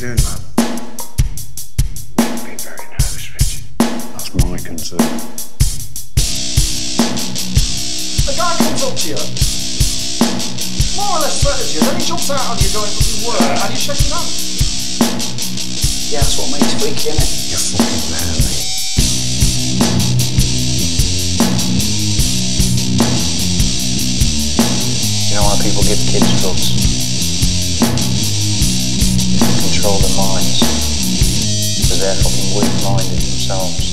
doing, man? You'd be very nervous, Richard. That's my concern. The guy comes up to you, more or less threatens you, then he jumps out on you going fucking work, and you shake his hand. Yeah, that's what makes it freaky, innit? You're fucking mad, mate. You know why people give kids drugs? To control their minds. Because they're fucking weak-minded themselves.